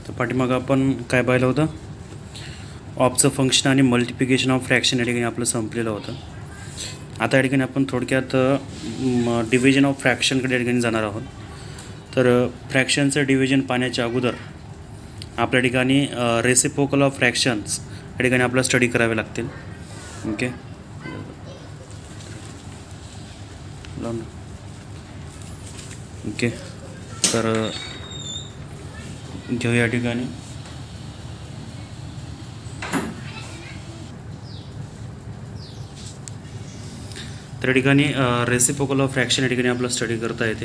तर पाठीमागं आपण काय पाहिलं होतं, ऑफचं फंक्शन आणि मल्टिप्लिकेशन ऑफ फ्रॅक्शन या ठिकाणी आपलं संपलेलं होतं. आता या ठिकाणी आपण थोडक्यात डिव्हिजन ऑफ फ्रॅक्शनकडे या ठिकाणी जाणार आहोत. तर फ्रॅक्शनचं डिव्हिजन पाहण्याच्या अगोदर आपल्या ठिकाणी रेसिप्रोकल ऑफ फ्रॅक्शन्स या ठिकाणी आपल्याला स्टडी करावे लागतील. Okay, okay. तर घेऊ या ठिकाणी तर या ठिकाणी रेसिप्रोकल ऑफ फ्रॅक्शन या ठिकाणी आपला स्टडी करता येते.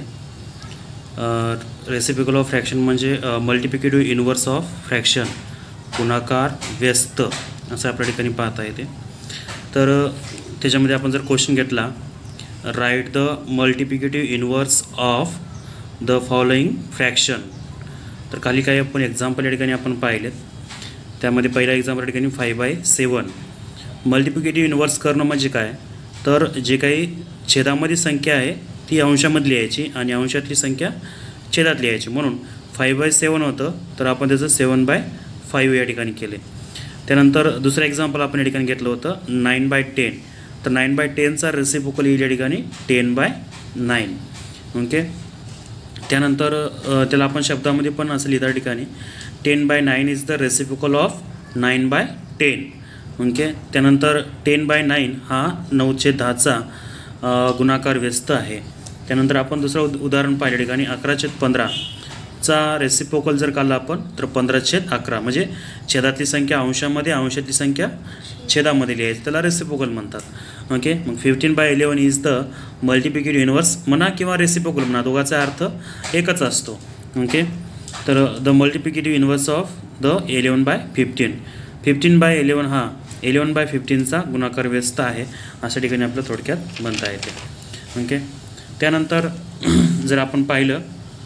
रेसिप्रोकल ऑफ फ्रॅक्शन म्हणजे मल्टिप्लिकेटिव्ह इनव्हर्स ऑफ फ्रॅक्शन, गुणाकार व्यस्त असं आपल्या ठिकाणी पाहता येते. तर त्याच्यामध्ये आपण जर क्वेश्चन घेतला, write the multiplicative inverse of the following fraction, तर खाली काही आपण एक्झाम्पल या ठिकाणी आपण पाहिलेत. त्यामध्ये पहिला एक्झाम्पल या ठिकाणी 5/7. मल्टिप्लिकेटिव्ह इनव्हर्स करणं म्हणजे काय, तर जे काही छेदामध्ये संख्या आहे ती अंशामध्ये लिहायची आणि अंशातली संख्या छेदात लिहायची. म्हणून 5/7 होतं, तर आपण त्याचं 7/5 या ठिकाणी केले. त्यानंतर दुसरं एक्झाम्पल आपण या ठिकाणी घेतलं होतं 9/10. तर 9/10चा रेसिप्रोकल येईल या ठिकाणी 10/9. ओके. त्यानंतर त्याला आपण शब्दामध्ये पण असं लिहिता ठिकाणी 10/9 is the reciprocal of 9/10. Okay. त्यानंतर 10/9 हा 9/10चा गुणाकार व्यस्त आहे. त्यानंतर आपण दुसरं उदाहरण पाहिल्या ठिकाणी 11/15चा रेसिप्रोकल जर काढला आपण तर 15/11, म्हणजे छेदातली संख्या अंशामध्ये, अंशातली संख्या छेदामध्ये लिहायची, त्याला रेसिप्रोकल म्हणतात. ओके. मग 15/11 इज द मल्टिप्लिकेटिव्ह इनव्हर्स म्हणा किंवा रेसिप्रोकल म्हणा, दोघांचा अर्थ एकच असतो. ओके. तर the multiplicative inverse of the 11/15. 15/11 हा 11/15चा गुणाकार व्यस्त आहे, अशा ठिकाणी आपलं थोडक्यात म्हणता येते. ओके. त्यानंतर जर आपण पाहिलं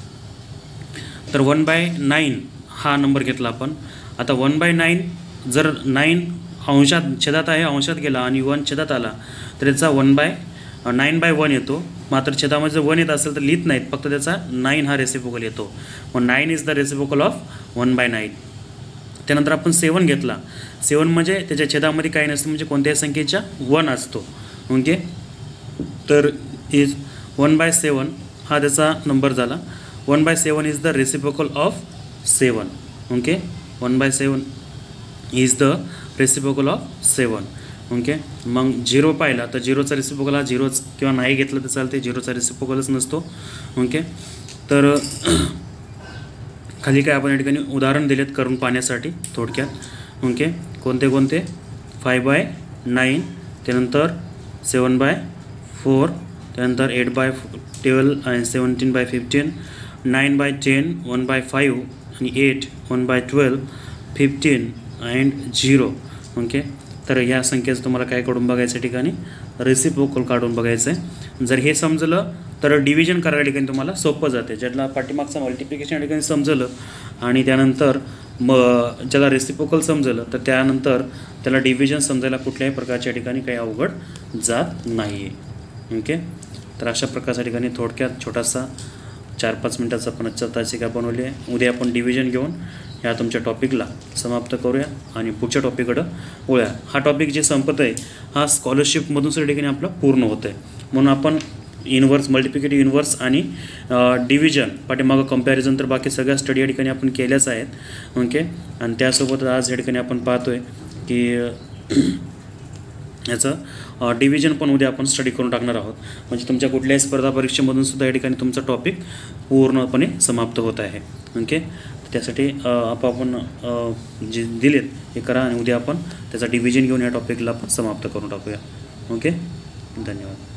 तर 1/9 हा नंबर घेतला आपण. आता 1/9 जर 9 अंशात छेदात आहे, अंशात गेला आणि 1 छेदात आला तर त्याचा 9/1 येतो. मात्र छेदामध्ये जर 1 येत असेल तर लिहित नाहीत, फक्त त्याचा 9 हा रेसिप्रोकल येतो. मग 9 इज द रेसिप्रोकल ऑफ 1/9. त्यानंतर आपण 7 घेतला. 7 म्हणजे त्याच्या छेदामध्ये काही नसतं, म्हणजे कोणत्याही संख्येच्या 1 असतो. ओके. तर इज 1/7 हा त्याचा नंबर झाला. 1/7 is the reciprocal of 7. Okay. 1/7 is the reciprocal of 7. Okay. मग 0 पाहिला तर 0चा रेसिप्रोकल हा 0च किंवा नाही घेतलं तर चालते, 0चा रेसिप्रोकलच नसतो. ओके. तर खाली काय आपण या ठिकाणी उदाहरण दिलेत करून पाहण्यासाठी थोडक्यात. ओके. कोणते 5/9, त्यानंतर 7/4, त्यानंतर 8/12 आणि 17/15, 9/10, 1/5 आणि 8, 1/12, 15 अँड 0. ओके. तर ह्या संख्येचं तुम्हाला काय काढून बघायचं ठिकाणी, रेसिप्रोकल काढून बघायचं आहे. जर हे समजलं तर डिव्हिजन करायला ठिकाणी तुम्हाला सोपं जाते. ज्याला पाठीमागचं मल्टिप्लिकेशन या ठिकाणी समजलं आणि त्यानंतर ज्याला रेसिप्रोकल समजलं तर त्यानंतर त्याला डिव्हिजन समजायला कुठल्याही प्रकारच्या ठिकाणी काही अवघड जात नाही आहे. ओके. तर अशा प्रकारच्या ठिकाणी थोडक्यात छोटासा 4-5 मिनटाचा आपण तासिका बनवली आहे. उद्या आपण डिव्हिजन घेऊन ह्या तुमच्या टॉपिकला समाप्त करूया आणि पुढच्या टॉपिककडं वळूया. हा टॉपिक जे संपत आहे हा स्कॉलरशिपमधून सुद्धा ठिकाणी आपला पूर्ण होतं आहे. म्हणून आपण इनव्हर्स, मल्टिप्लिकेटिव्ह इनव्हर्स आणि डिव्हिजन पाठीमागं कंपॅरिझन तर बाकी सगळ्या स्टडी या ठिकाणी आपण केल्याच आहेत. ओके. आणि त्यासोबत आज या ठिकाणी आपण पाहतो आहे की याचं डिव्हिजन पण उद्या आपण स्टडी करून टाकणार आहोत. म्हणजे तुमच्या कुठल्याही स्पर्धा परीक्षेमधून सुद्धा या ठिकाणी तुमचा टॉपिक पूर्णपणे समाप्त होत आहे. ओके. त्यासाठी आपण जे दिलेत हे करा आणि उद्या आपण त्याचा डिव्हिजन घेऊन या टॉपिकला आपण समाप्त करून टाकूया. ओके. धन्यवाद.